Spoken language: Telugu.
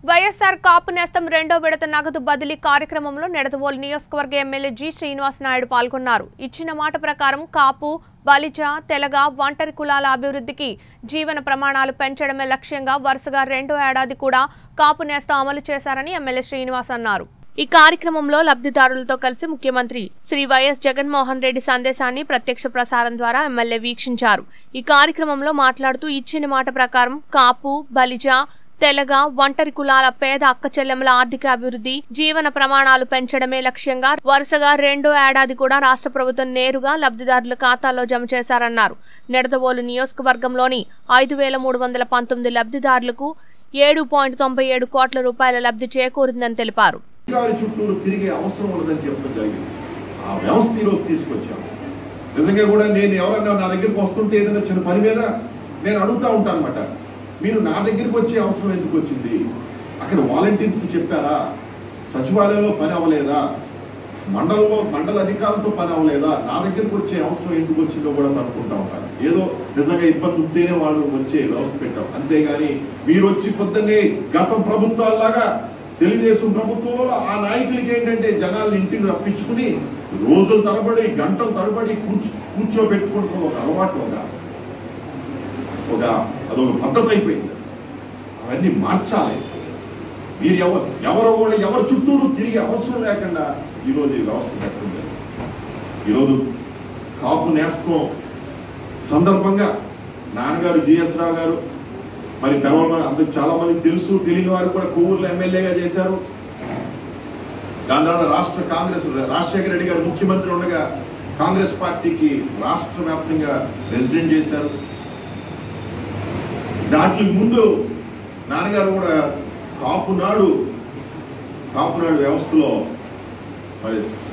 వైఎస్ఆర్ కాపు నేస్తం రెండో విడత నగదు బదిలీ కార్యక్రమంలో నిడదవోలు నియోజకవర్గ ఎమ్మెల్యే జి శ్రీనివాస్ నాయుడు పాల్గొన్నారు. ఇచ్చిన మాట ప్రకారం కాపు, బలిజ, తెలగ, ఒంటరి కులాల అభివృద్ధికి జీవన ప్రమాణాలు పెంచడమే లక్ష్యంగా వరుసగా రెండో ఏడాది కూడా కాపు నేస్తం అమలు చేశారని ఎమ్మెల్యే శ్రీనివాస్ అన్నారు. ఈ కార్యక్రమంలో లబ్ధిదారులతో కలిసి ముఖ్యమంత్రి శ్రీ వైఎస్ జగన్మోహన్ రెడ్డి సందేశాన్ని ప్రత్యక్ష ప్రసారం ద్వారా ఎమ్మెల్యే వీక్షించారు. ఈ కార్యక్రమంలో మాట్లాడుతూ ఇచ్చిన మాట ప్రకారం కాపు, బలిజ, తెలగ, ఒంటరి కులాల పేద అక్క చెల్లెమ్మల ఆర్థిక అభివృద్ధి, జీవన ప్రమాణాలు పెంచడమే లక్ష్యంగా వరుసగా రెండో ఏడాది కూడా రాష్ట్ర ప్రభుత్వం నేరుగా లబ్ధిదారుల ఖాతాల్లో జమ చేశారన్నారు. నిడదవోలు నియోజకవర్గంలోని 5,319 లబ్ధిదారులకు 7.97 కోట్ల రూపాయల లబ్ధి చేకూరిందని తెలిపారు. నిజంగా కూడా నేను ఎవరన్నా నా దగ్గరికి వస్తుంటే ఏదైనా చిన్న పని మీద నేను అడుగుతూ ఉంటాను అన్నమాట. మీరు నా దగ్గరికి వచ్చే అవసరం ఎందుకు వచ్చింది? అక్కడ వాలంటీర్స్కి చెప్పారా? సచివాలయంలో పని అవ్వలేదా? మండల అధికారులతో పని అవ్వలేదా? నా దగ్గరికి వచ్చే అవసరం ఎందుకు వచ్చిందో కూడా అనుకుంటా ఉంటాను. ఏదో నిజంగా ఇబ్బంది ఉంటేనే వాళ్ళు వచ్చే వ్యవస్థ పెట్టాం, అంతేగాని మీరు వచ్చి పొద్దున్నే గత ప్రభుత్వాల్లాగా తెలుగుదేశం ప్రభుత్వంలో ఆ నాయకులకి ఏంటంటే జనాలను ఇంటికి రప్పించుకుని రోజుల తరబడి గంటల తరబడి కూర్చోబెట్టుకుంటున్న ఒక అలవాటు, అదొక పద్ధతి అయిపోయింది. అవన్నీ మార్చాలి. మీరు ఎవరో కూడా ఎవరి చుట్టూరు తిరిగే అవసరం లేకుండా ఈరోజు ఈ వ్యవస్థ పెట్టింది. ఈరోజు కాపు నేస్తం సందర్భంగా నాన్నగారు జిఎస్ రావు గారు మరి అందరికి చాలా మందికి తెలుసు, తెలియని వారు కూడా కొవ్వూరులో ఎమ్మెల్యేగా చేశారు. దాని తర్వాత రాష్ట్ర కాంగ్రెస్ రాజశేఖర రెడ్డి గారు ముఖ్యమంత్రి ఉండగా కాంగ్రెస్ పార్టీకి రాష్ట్ర వ్యాప్తంగా ప్రెసిడెంట్ చేశారు. దానికి ముందు నాన్నగారు కూడా కాపునాడు వ్యవస్థలో మరి